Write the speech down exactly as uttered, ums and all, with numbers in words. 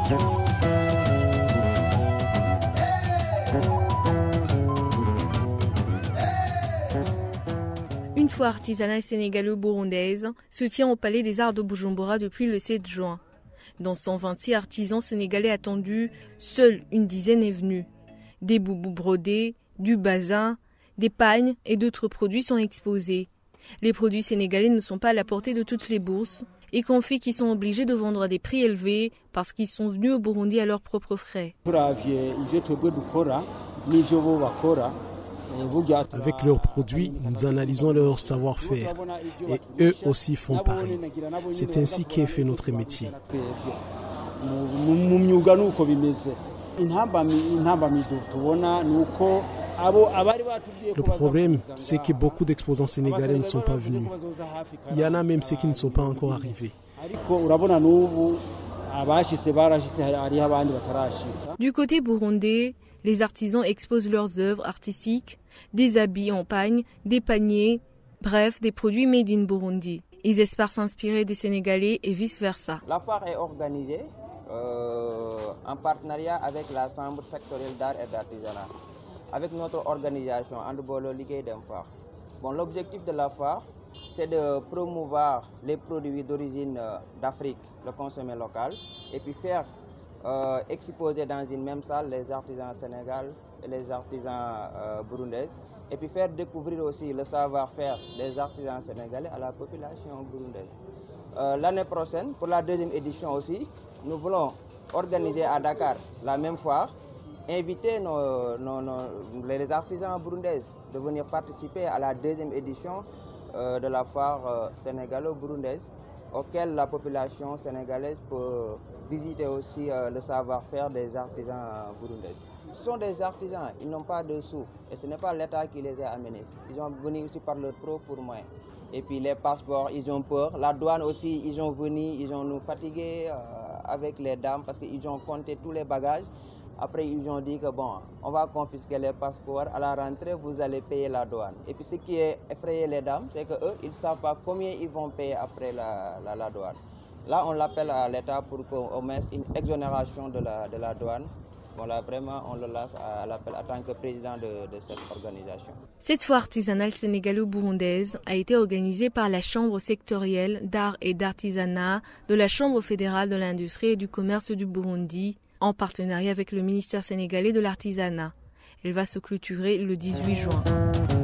Une foire artisanale sénégalo-burundaise se tient au Palais des Arts de Bujumbura depuis le sept juin. Dans cent vingt-six artisans sénégalais attendus, seule une dizaine est venue. Des boubous brodés, du bazin, des pagnes et d'autres produits sont exposés. Les produits sénégalais ne sont pas à la portée de toutes les bourses, y compris qui sont obligés de vendre à des prix élevés parce qu'ils sont venus au Burundi à leurs propres frais. Avec leurs produits, nous analysons leur savoir-faire et eux aussi font pareil. C'est ainsi qu'est fait notre métier. Le problème, c'est que beaucoup d'exposants sénégalais ne sont pas venus. Il y en a même ceux qui ne sont pas encore arrivés. Du côté burundais, les artisans exposent leurs œuvres artistiques, des habits en pagne, des paniers, bref, des produits made in Burundi. Ils espèrent s'inspirer des Sénégalais et vice-versa. La foire est organisée euh, en partenariat avec la Chambre sectorielle d'art et d'artisanat, avec notre organisation Andbolo Ligue d'Enfort. Bon, l'objectif de la foire, c'est de promouvoir les produits d'origine d'Afrique, le consommé local, et puis faire euh, exposer dans une même salle les artisans sénégalais et les artisans euh, burundais, et puis faire découvrir aussi le savoir-faire des artisans sénégalais à la population burundaise. Euh, L'année prochaine, pour la deuxième édition aussi, nous voulons organiser à Dakar la même foire, inviter nos, nos, nos, les artisans burundais de venir participer à la deuxième édition euh, de la foire euh, sénégalo-burundaise, auquel la population sénégalaise peut visiter aussi euh, le savoir-faire des artisans burundais. Ce sont des artisans, ils n'ont pas de sous et ce n'est pas l'État qui les a amenés. Ils sont venus aussi par leur propre moyen. Et puis les passeports, ils ont peur. La douane aussi, ils ont venu, ils ont nous fatigués euh, avec les dames parce qu'ils ont compté tous les bagages. Après, ils ont dit que bon, on va confisquer les passeports. À la rentrée, vous allez payer la douane. Et puis ce qui est effrayé les dames, c'est qu'eux, ils ne savent pas combien ils vont payer après la, la, la douane. Là, on l'appelle à l'État pour qu'on mette une exonération de la, de la douane. Voilà, vraiment, on le lance à l'appel en tant que président de, de cette organisation. Cette foire artisanale sénégalo-burundaise a été organisée par la Chambre sectorielle d'art et d'artisanat de la Chambre fédérale de l'industrie et du commerce du Burundi, en partenariat avec le ministère sénégalais de l'artisanat. Elle va se clôturer le dix-huit juin.